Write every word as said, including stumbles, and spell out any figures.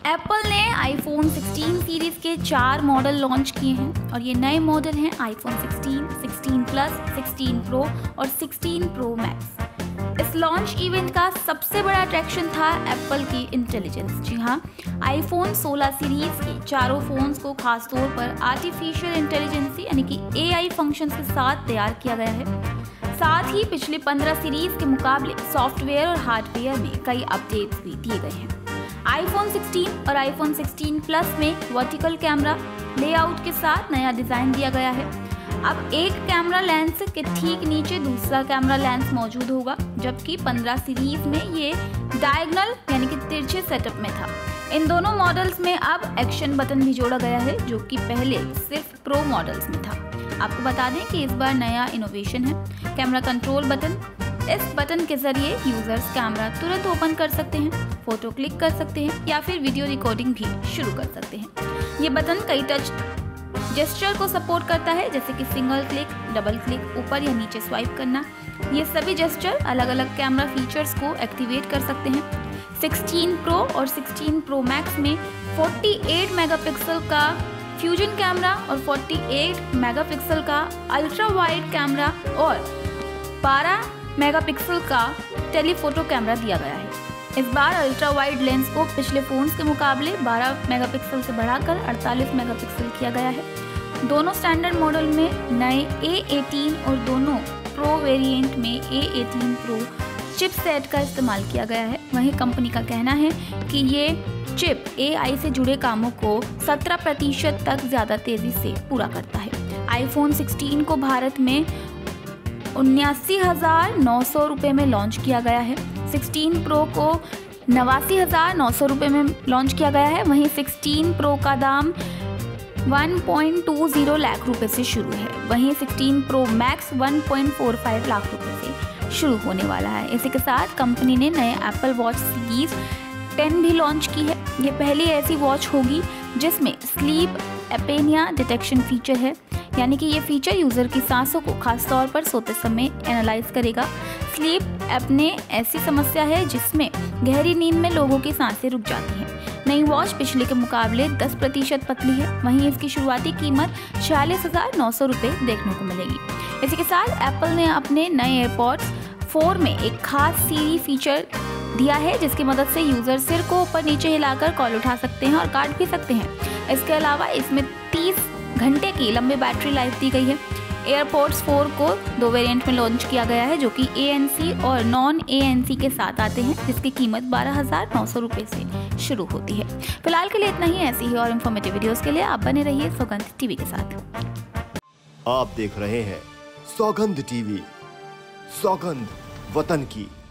Apple ने iPhone sixteen series के चार मॉडल लॉन्च किए हैं और ये नए मॉडल हैं iPhone sixteen, sixteen Plus, sixteen Pro और सिक्सटीन प्रो मैक्स। इस लॉन्च इवेंट का सबसे बड़ा अट्रैक्शन था एप्पल की इंटेलिजेंस। जी हाँ, आईफोन सोलह सीरीज के चारों फोन्स को खासतौर पर आर्टिफिशियल इंटेलिजेंस यानी कि एआई फंक्शंस के साथ तैयार किया गया है। साथ ही पिछले पंद्रह सीरीज के मुकाबले सॉफ्टवेयर और हार्डवेयर में कई अपडेट्स भी दिए गए हैं। आईफोन सिक्सटीन और आईफोन सिक्सटीन प्लस में वर्टिकल कैमरा लेआउट के साथ नया डिज़ाइन दिया गया है। अब एक कैमरा लेंस के ठीक नीचे दूसरा कैमरा लेंस मौजूद होगा, जबकि पंद्रह सीरीज में ये डायगोनल यानी कि तिरछे सेटअप में था। इन दोनों मॉडल्स में अब एक्शन बटन भी जोड़ा गया है, जो कि पहले सिर्फ प्रो मॉडल्स में था। आपको बता दें कि इस बार नया इनोवेशन है कैमरा कंट्रोल बटन। इस बटन के जरिए यूजर्स कैमरा तुरंत ओपन कर सकते हैं, फोटो क्लिक कर सकते हैं या फिर वीडियो रिकॉर्डिंग भी शुरू कर सकते हैं। ये बटन कई टच जेस्चर को सपोर्ट करता है, जैसे कि सिंगल क्लिक, डबल क्लिक, ऊपर या नीचे स्वाइप करना। ये सभी जेस्चर अलग अलग कैमरा फीचर्स को एक्टिवेट कर सकते हैं। सिक्सटीन प्रो और सिक्सटीन प्रो मैक्स में अड़तालीस मेगापिक्सल का फ्यूजन कैमरा और अड़तालीस मेगापिक्सल का अल्ट्रा वाइड कैमरा और बारह मेगापिक्सल का टेलीफोटो कैमरा दिया गया है। इस बार अल्ट्रा वाइड लेंस को पिछले फोन्स के मुकाबले बारह मेगापिक्सल से बढ़ाकर अड़तालीस मेगापिक्सल किया गया है। दोनों स्टैंडर्ड मॉडल में नए ए एटीन और दोनों प्रो वेरिएंट में ए एटीन प्रो चिपसेट का इस्तेमाल किया गया है। वहीं कंपनी का कहना है कि ये चिप एआई से जुड़े कामों को सत्रह प्रतिशत तक ज़्यादा तेज़ी से पूरा करता है। आईफोन सिक्सटीन को भारत में उन्यासी हज़ार नौ सौ रुपये में लॉन्च किया गया है। सिक्सटीन प्रो को नवासी हज़ार नौ सौ रुपये में लॉन्च किया गया है। वहीं सिक्सटीन प्रो का दाम एक पॉइंट दो शून्य लाख रुपए से शुरू है। वहीं सिक्सटीन प्रो मैक्स एक पॉइंट चार पाँच लाख रुपए से शुरू होने वाला है। इसी के साथ कंपनी ने नए एप्पल वॉच सीरीज टेन भी लॉन्च की है। ये पहली ऐसी वॉच होगी जिसमें स्लीप एपेनिया डिटेक्शन फीचर है, यानी कि ये फीचर यूज़र की सांसों को खास तौर पर सोते समय एनालाइज करेगा। स्लीप एपने ऐसी समस्या है जिसमें गहरी नींद में लोगों की सांसें रुक जाती हैं। नई वॉच पिछले के मुकाबले दस प्रतिशत पतली है। वहीं इसकी शुरुआती कीमत छियालीस हज़ार नौ सौ रुपये देखने को मिलेगी। इसी के साथ एप्पल ने अपने नए एयरपॉड्स फोर में एक खास सीरी फीचर दिया है, जिसकी मदद से यूज़र सिर को ऊपर नीचे हिलाकर कॉल उठा सकते हैं और काट भी सकते हैं। इसके अलावा इसमें तीस घंटे की लंबी बैटरी लाइफ दी गई है। एयरपॉड्स फोर को दो वेरिएंट में लॉन्च किया गया है, जो कि ए एन सी और नॉन ए एन सी के साथ आते हैं, जिसकी कीमत बारह हज़ार नौ सौ रुपये से शुरू होती है। फिलहाल के लिए इतना ही। ऐसी ही और इन्फॉर्मेटिव वीडियोस के लिए आप बने रहिए सौगंध टीवी के साथ। आप देख रहे हैं सौगंध टीवी, सौगंध वतन की।